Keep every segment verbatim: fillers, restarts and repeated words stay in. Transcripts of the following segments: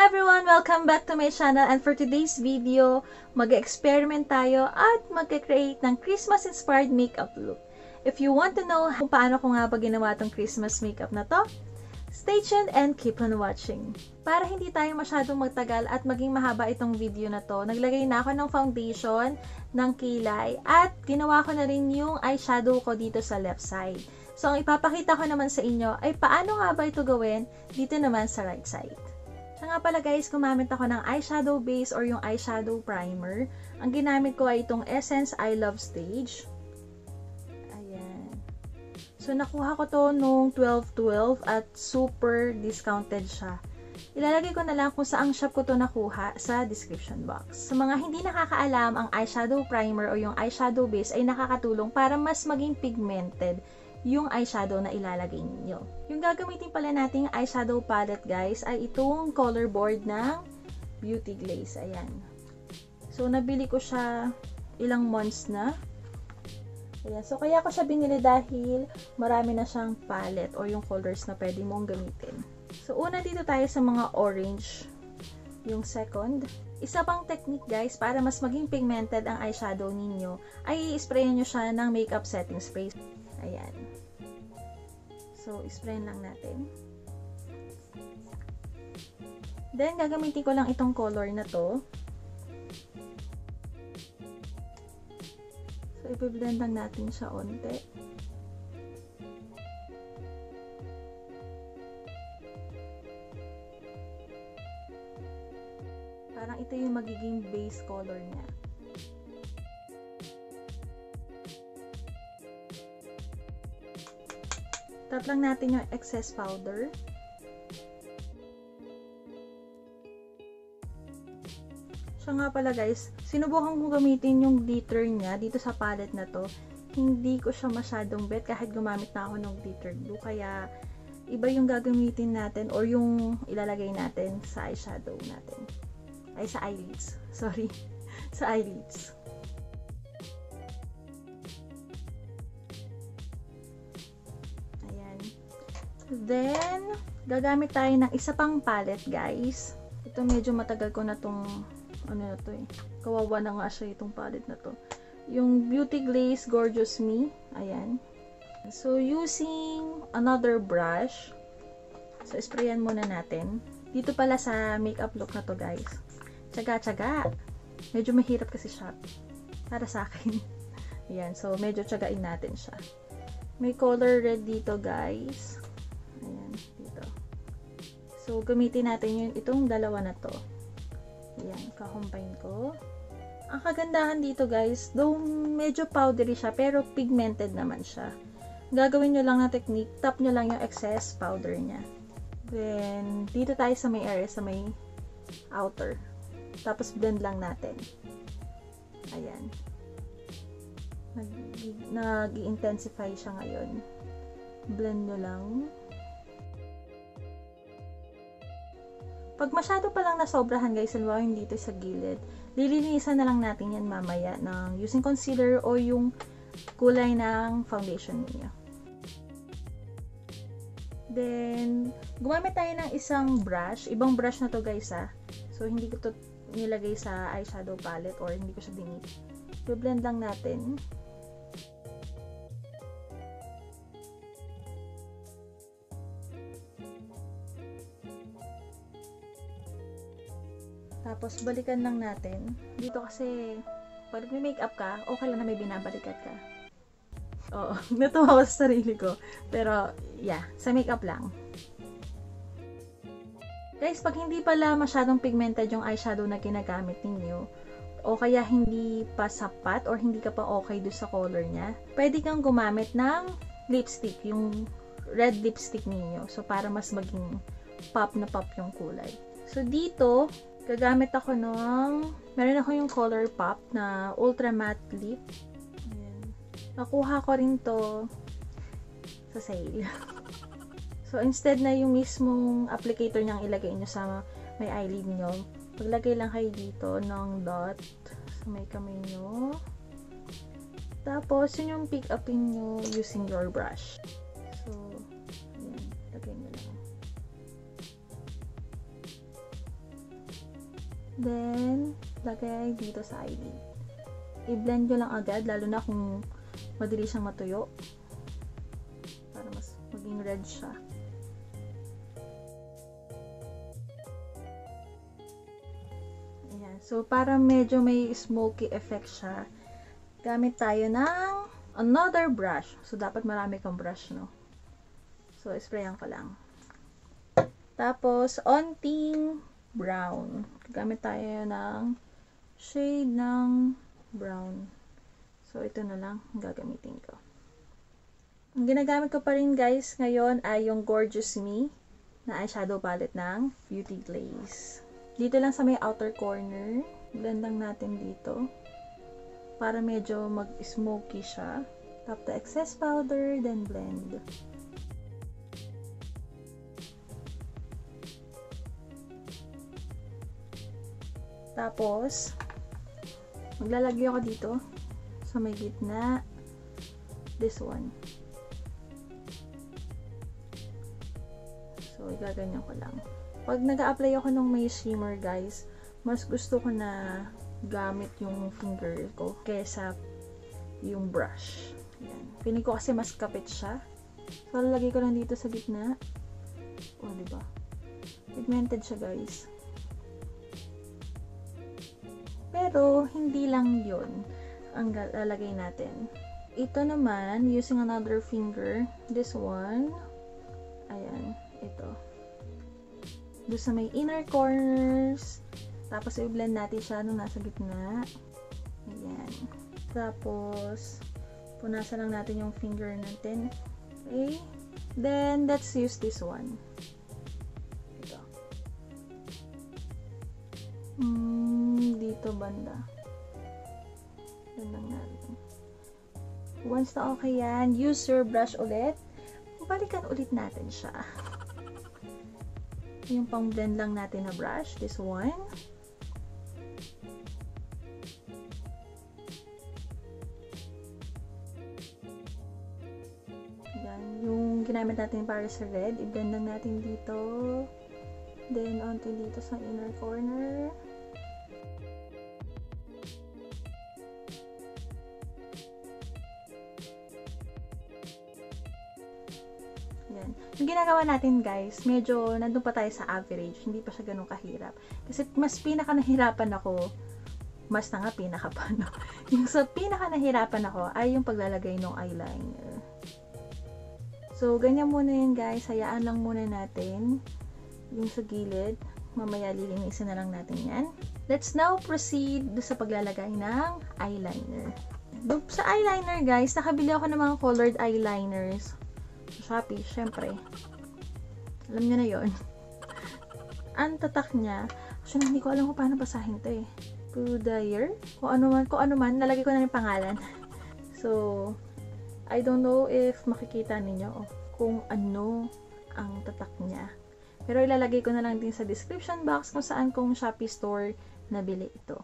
everyone! Welcome back to my channel, and for today's video, mag-experiment tayo at mag-create ng Christmas-inspired makeup look. If you want to know kung paano ko nga ba ginawa tong Christmas makeup na to, stay tuned and keep on watching. Para hindi tayo masyadong magtagal at maging mahaba itong video na to, naglagay na ako ng foundation, ng kilay, at ginawa ko na rin yung eyeshadow ko dito sa left side. So, ang ipapakita ko naman sa inyo ay paano nga ba ito gawin dito naman sa right side. So nga pala guys, gumamit ako ng eyeshadow base or yung eyeshadow primer. Ang ginamit ko ay itong Essence I Love Stage. Ayan. So nakuha ko to nung twelve twelve at super discounted siya. Ilalagay ko na lang kung saang shop ko to nakuha sa description box. Sa mga hindi nakakaalam, ang eyeshadow primer o yung eyeshadow base ay nakakatulong para mas maging pigmented yung eyeshadow na ilalagay ninyo. Yung gagamitin pala nating eyeshadow palette guys ay itong color board ng Beauty Glaze. Ayan. So, nabili ko siya ilang months na. Ayan. So, kaya ko siya binili dahil marami na siyang palette or yung colors na pwede mong gamitin. So, una dito tayo sa mga orange. Yung second. Isa pang technique guys, para mas maging pigmented ang eyeshadow ninyo, ay i-sprayan nyo siya ng makeup setting spray. Ayan. So, sprayin lang natin. Then, gagamitin ko lang itong color na to. So, i-blend lang natin siya onte. Parang ito yung magiging base color niya. Tap lang natin yung excess powder. So nga pala guys, sinubukan kong gamitin yung glitter niya dito sa palette na to. Hindi ko siya masyadong bet kahit gumamit na ako ng glitter glue. Kaya iba yung gagamitin natin or yung ilalagay natin sa eyeshadow natin. Ay, sa eyelids. Sorry. Sa eyelids. Then, gagamit tayo ng isa pang palette, guys. Ito medyo matagal ko na tong ano na to eh. Kawawa na nga siya itong palette na to. Yung Beauty Glaze Gorgeous Me. Ayan. So, using another brush. So, sprayan muna natin. Dito pala sa makeup look na to, guys. Tsaga-tsaga. Medyo mahirap kasi siya. Para sa akin. Ayan. So, medyo tsagain natin siya. May color red dito, guys. Ayan, dito. So, gamitin natin yung itong dalawa na to. Ayan, kakombine ko. Ang kagandahan dito guys, though medyo powdery siya, pero pigmented naman siya. Gagawin nyo lang na technique, tap nyo lang yung excess powder niya. Then, dito tayo sa may area, sa may outer. Tapos, blend lang natin. Ayan. Nag-i-intensify siya ngayon. Blend nyo lang. Pag masyado pa lang nasobrahan guys, halimbawa yung dito sa gilid, lilinisan na lang natin yan mamaya ng using concealer o yung kulay ng foundation niyo. Then, gumamit tayo ng isang brush. Ibang brush na to guys ha. So, hindi ko to nilagay sa eyeshadow palette or hindi ko siya dinit. So, blend lang natin. Tapos, balikan lang natin. Dito kasi, pag may makeup ka, okay lang na may binabalikat ka. Oo, natuwa ko sa sarili ko. Pero, yeah, sa makeup lang. Guys, pag hindi pala masyadong pigmented yung eyeshadow na ginagamit ninyo, o kaya hindi pa sapat, or hindi ka pa okay doon sa color niya, pwede kang gumamit ng lipstick, yung red lipstick ninyo. So, para mas maging pop na pop yung kulay. So, dito, gagamit ako ng, meron ako yung color pop na ultra matte lip. Ayan. Nakuha ko rin to sa sale. So, instead na yung mismong applicator niyang ilagay nyo sa may eyelid nyo, paglagay lang kayo dito ng dot sa may kamay nyo. Tapos, yun yung pick upin nyo using your brush. So, ayan, lagay nyo lang. Then, lagay dito sa eyelid. I-blend nyo lang agad, lalo na kung madali siyang matuyo. Para mas maging red siya. Ayan. So, para medyo may smoky effect siya, gamit tayo ng another brush. So, dapat marami kang brush, no? So, sprayan ko lang. Tapos, onting brown. Gamit tayo ng shade ng brown. So, ito na lang ang gagamitin ko. Ang ginagamit ko pa rin, guys, ngayon ay yung Gorgeous Me na eyeshadow palette ng Beauty Glaze. Dito lang sa may outer corner. Blend lang natin dito. Para medyo mag-smoky siya. Tap the excess powder, then blend. Tapos, maglalagay ako dito sa may gitna. This one. So, igaganyan ko lang. Pag nag-a-apply ako ng may shimmer, guys, mas gusto ko na gamit yung finger ko kaysa yung brush. Yan. Piling ko kasi mas kapit siya. So, lalagay ko lang dito sa gitna. O, oh, diba? Pigmented siya, guys. Pero, hindi lang yun ang lalagay natin. Ito naman, using another finger, this one, ayan, ito. Doon sa may inner corners, tapos i-blend natin siya nung nasa gitna. Ayan. Tapos, punasan lang natin yung finger natin. Okay? Then, let's use this one. Ito. Hmm, dito banda. Yan lang natin. Once na okay yan, use your brush ulit. Balikan ulit natin siya. Yung pang blend lang natin na brush, this one. Yan, yung ginamit natin para sa red, i-blend lang natin dito. Then, onto dito sa inner corner. Yan. Yung ginagawa natin, guys, medyo nandun pa tayo sa average. Hindi pa siya ganun kahirap. Kasi mas pinaka nahirapan ako, mas na nga pinaka pa, no? Yung sa pinaka nahirapan ako ay yung paglalagay ng eyeliner. So, ganyan muna yan, guys. Hayaan lang muna natin yung sa gilid. Mamaya lilinisin na lang natin yan. Let's now proceed sa paglalagay ng eyeliner. Sa eyeliner, guys, nakabili ako ng mga colored eyeliners. Shopee, syempre. Alam niyo na yon. Ang tatak niya, actually, hindi ko alam kung paano basahin to eh. Pudayer? Kung ano man, kung ano man, nalagay ko na yung pangalan. So, I don't know if makikita ninyo oh, kung ano ang tatak niya. Pero ilalagay ko na lang din sa description box kung saan kong Shopee store nabili ito.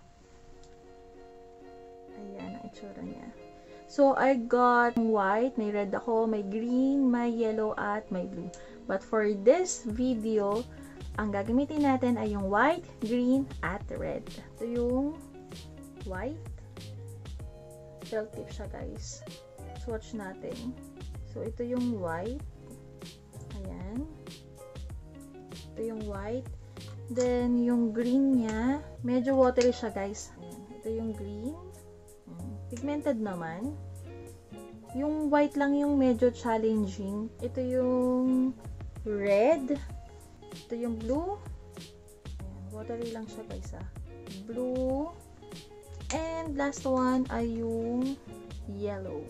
Ayan ang itsura niya. So, I got white, may red ako, may green, may yellow, at may blue. But for this video, ang gagamitin natin ay yung white, green, at red. Ito yung white. Felt tip siya, guys. Swatch natin. So, ito yung white. Ayan. Ito yung white. Then, yung green niya, medyo watery siya, guys. Ayan. Ito yung green. Pigmented naman. Yung white lang yung medyo challenging. Ito yung red. Ito yung blue. Ayan, watery lang siya, guys, ah. Blue. And last one ay yung yellow.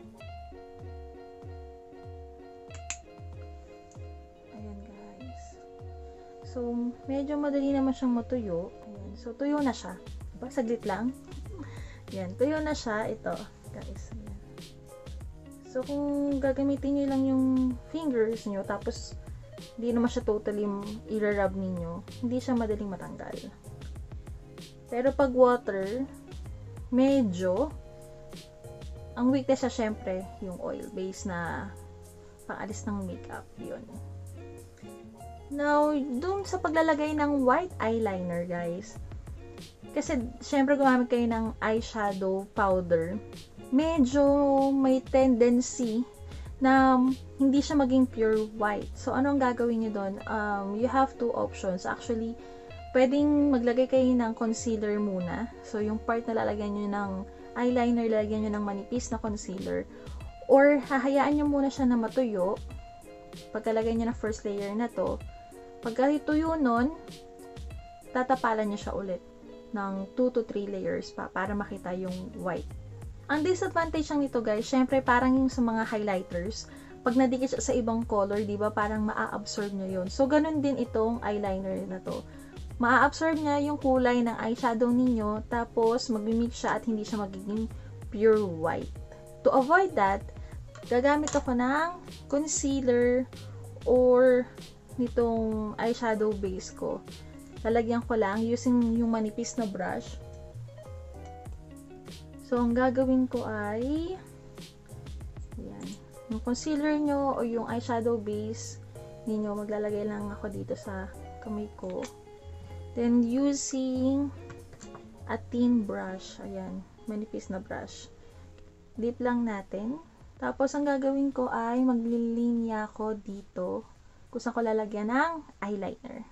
Ayan, guys. So, medyo madali naman siyang matuyo. Ayan. So, tuyo na siya. Diba? Saglit lang. Yan, tuyo na siya. Ito, guys. Yan. So, kung gagamitin nyo lang yung fingers nyo, tapos, hindi naman siya totally i-rub ninyo, hindi siya madaling matanggal. Pero, pag water, medyo, ang weakness siya, syempre, yung oil base na pang-alis ng makeup. Yun. Now, dun sa paglalagay ng white eyeliner, guys, Kasi, syempre gumamit kayo ng eyeshadow powder. Medyo may tendency na hindi siya maging pure white. So, ano ang gagawin nyo doon? Um, you have two options. Actually, pwedeng maglagay kayo ng concealer muna. So, yung part na lalagyan nyo ng eyeliner, lalagyan nyo ng manipis na concealer. Or, hahayaan nyo muna siya na matuyo. Pagkalagay nyo na first layer na to, pagka tuyo nun, tatapalan nyo siya ulit ng two to three layers pa para makita yung white. Ang disadvantage lang nito guys, syempre parang yung sa mga highlighters, pag nadikit siya sa ibang color, di ba parang maa-absorb nyo yun. So, ganun din itong eyeliner na to. Maa-absorb niya yung kulay ng eyeshadow ninyo, tapos mag-mix siya at hindi siya magiging pure white. To avoid that, gagamit ako ng concealer or nitong eyeshadow base ko. Lalagyan ko lang using yung manipis na brush. So, ang gagawin ko ay yan. Yung concealer nyo o yung eyeshadow base ninyo, maglalagay lang ako dito sa kamay ko. Then, using a thin brush. Ayan. Manipis na brush. Dip lang natin. Tapos, ang gagawin ko ay maglilinya ko dito kung saan ko lalagyan ng eyeliner.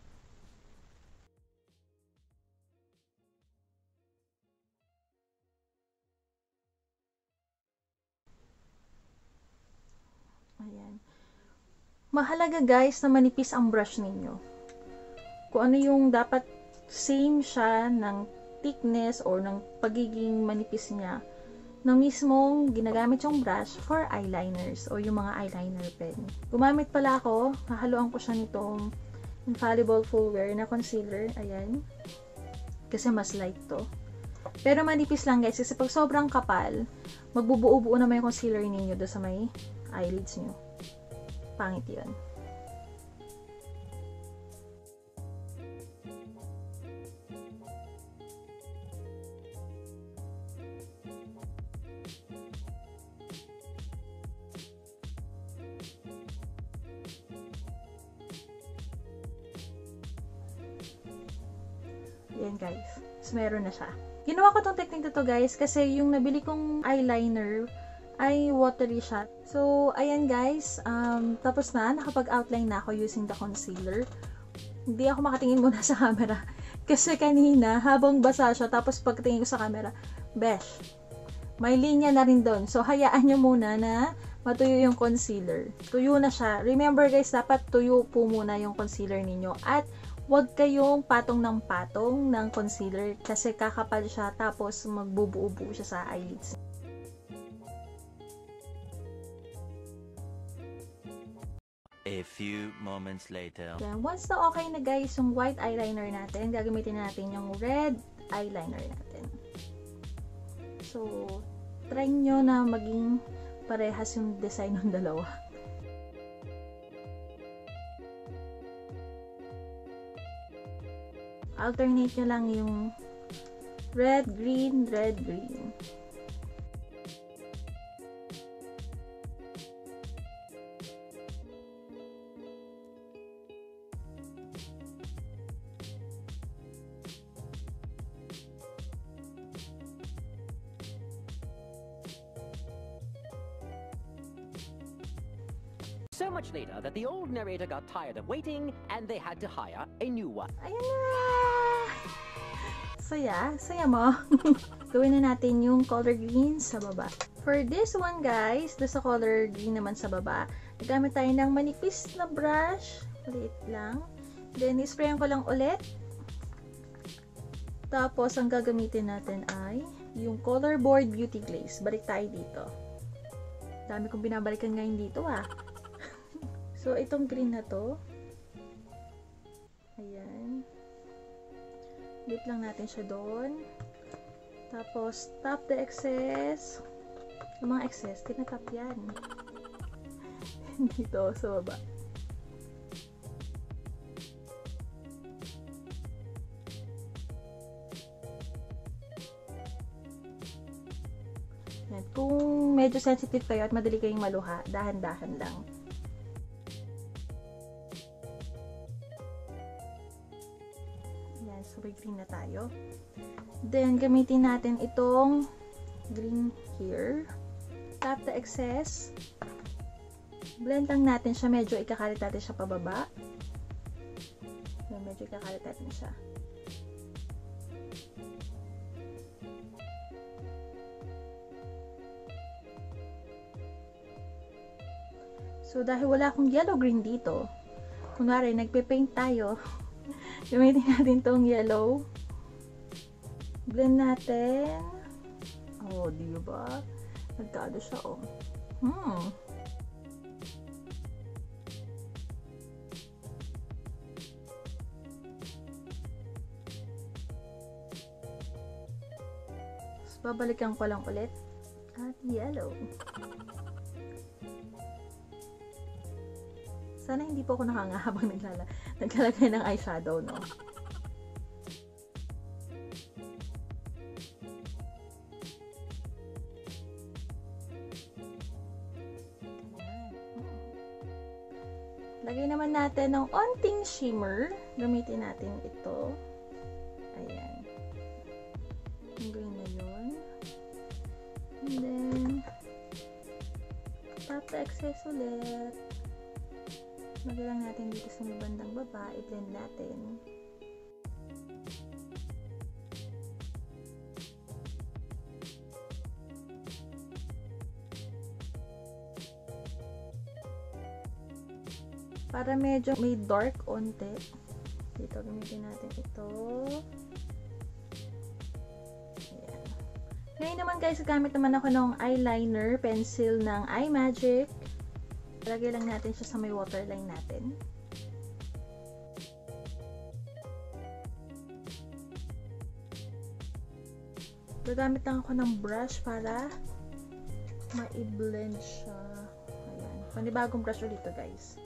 Ayan. Mahalaga guys na manipis ang brush ninyo. Kung ano yung dapat same siya ng thickness or ng pagiging manipis niya na mismong ginagamit yung brush for eyeliners o yung mga eyeliner pen. Gumamit pala ako, hahaluan ko siya nitong Infallible Full Wear na concealer. Ayan. Kasi mas light to. Pero manipis lang guys kasi pag sobrang kapal, magbubuo-buo naman yung concealer ninyo doon sa may eyelids nyo. Pangit yun. Yan guys. So, meron na siya. Ginawa ko tong technique na to guys kasi yung nabili kong eyeliner ay watery siya. So, ayan guys. Um, tapos na. Nakapag-outline na ako using the concealer. Hindi ako makatingin muna sa camera. Kasi kanina, habang basa siya, tapos pagtingin ko sa camera, besh, may linya na rin doon. So, hayaan nyo muna na matuyo yung concealer. Tuyo na siya. Remember guys, dapat tuyo po muna yung concealer ninyo. At huwag kayong patong ng patong ng concealer kasi kakapal siya tapos magbubuo-buo siya sa eyelids. A few moments later. Then, once na okay na guys yung white eyeliner natin, gagamitin natin yung red eyeliner natin. So, try nyo na maging parehas yung design ng dalawa. Alternate nyo lang yung red, green, red, green. So much later that the old narrator got tired of waiting and they had to hire a new one. Ayan na! Saya, saya mo. Gawin na natin yung color green sa baba. For this one guys, do sa color green naman sa baba, nagamit tayo ng manipis na brush. Ulit lang. Then, isprayan ko lang ulit. Tapos, ang gagamitin natin ay yung Color Board Beauty Glaze. Balik tayo dito. Dami kong binabalikan ngayon dito ah. So, itong green na to. Ayan. Dip lang natin siya doon. Tapos, tap the excess. Yung mga excess, tinatap yan. Dito, sa baba. Yan. Kung medyo sensitive kayo at madali kayong maluha, dahan-dahan lang. So, may icing na tayo. Then, gamitin natin itong green here. Tap the excess. Blend lang natin siya. Medyo ikakalit natin siya pababa. Medyo ikakalit natin siya. So, dahil wala akong yellow-green dito, kunwari, nagpe-paint tayo, gamitin natin tong yellow. Blend natin. Oh, di ba? Nagkado siya, oh. Hmm. So, babalikan ko lang ulit. At yellow. Sana hindi po ako nakanga habang naglala, naglalagay ng eyeshadow, no? Lagay naman natin ng onting shimmer. Gamitin natin ito. Ayan. Yung green na yun. And then, tap the excess ulit. Lagay lang natin dito sa may bandang baba. I-blend natin. Para medyo may dark onte. Dito, gamitin natin ito. Ayan. Ngayon naman guys, gamit naman ako ng eyeliner, pencil ng iMagic. Lagay lang natin siya sa may waterline natin. Gagamit lang ako ng brush para ma-blend siya. Ayan. Panibagong brush ulit ito guys.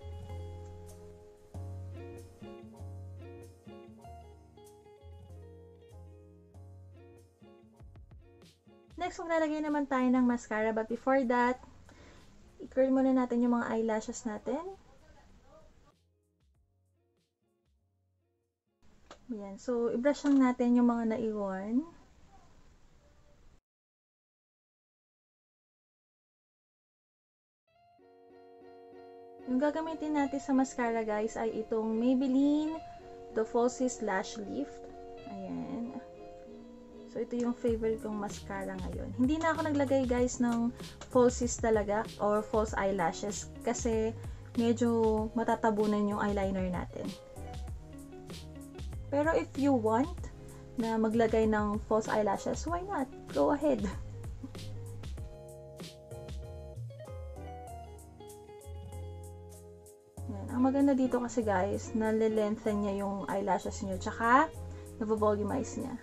Next, maglalagay naman tayo ng mascara. But before that, i-curl muna natin yung mga eyelashes natin. Ayan. So, i-brush lang natin yung mga naiwan. Yung gagamitin natin sa mascara guys ay itong Maybelline The Falsies Lash Lift. Ayan. So, ito yung favorite kong mascara ngayon. Hindi na ako naglagay guys ng falsies talaga or false eyelashes kasi medyo matatabunan yung eyeliner natin. Pero if you want na maglagay ng false eyelashes, why not? Go ahead. Yan. Ang maganda dito kasi guys, nalilengthen niya yung eyelashes niyo tsaka navo-volumize niya.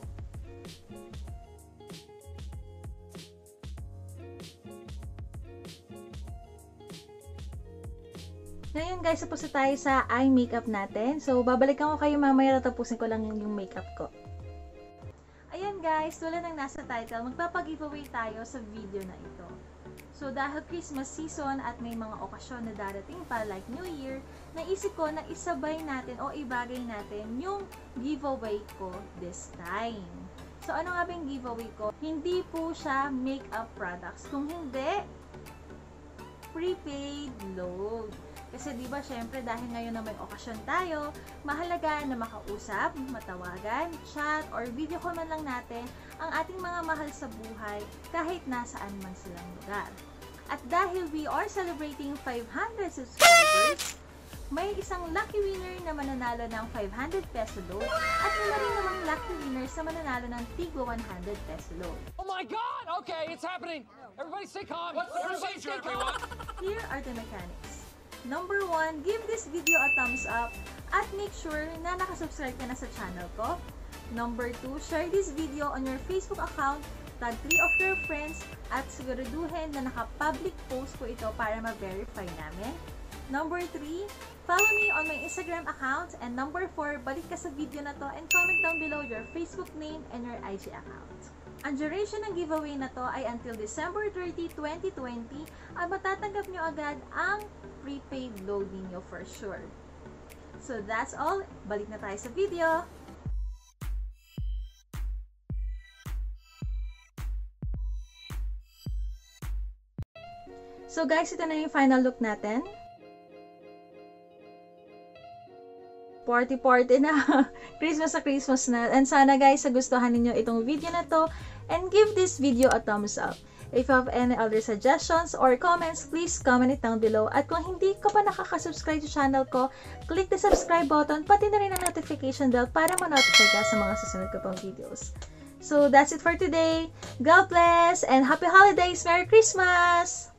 Ngayon guys, tapos na tayo sa eye makeup natin. So, babalikan ko kayo mamaya, tapusin ko lang yung makeup ko. Ayan guys, tulad ng nasa title, magpapag-giveaway tayo sa video na ito. So, dahil Christmas season at may mga okasyon na darating pa like New Year, naisip ko na isabay natin o ibagay natin yung giveaway ko this time. So, ano nga ba yung giveaway ko? Hindi po siya makeup products. Kung hindi, prepaid load. Kasi diba syempre dahil ngayon na may okasyon tayo, mahalaga na makausap, matawagan, chat, or video call man lang natin ang ating mga mahal sa buhay kahit nasaan man silang lugar. At dahil we are celebrating five hundred subscribers, may isang lucky winner na mananalo ng five hundred peso load at may rin namang lucky winner sa mananalo ng tigwa one hundred peso load. Oh my God! Okay, it's happening! Everybody stay calm! What's the Everybody procedure, everyone? Here are the mechanics. Number one, give this video a thumbs up at make sure na nakasubscribe ka na sa channel ko. Number two, share this video on your Facebook account, tag three of your friends, at siguraduhin na naka-public post ko ito para ma-verify namin. Number three, follow me on my Instagram account. And number four, balik ka sa video na to and comment down below your Facebook name and your I G account. Ang duration ng giveaway na to ay until December thirtieth, twenty twenty at matatanggap nyo agad ang prepaid load ninyo for sure. So that's all. Balik na tayo sa video. So guys, ito na yung final look natin. Party-party na. Christmas na Christmas na. And sana guys, nagustuhan ninyo itong video na to. And give this video a thumbs up. If you have any other suggestions or comments, please comment it down below. At kung hindi ka pa nakaka-subscribe sa channel ko, click the subscribe button, pati na rin ang notification bell para ma-notify ka sa mga susunod ko pang videos. So that's it for today. God bless and happy holidays! Merry Christmas!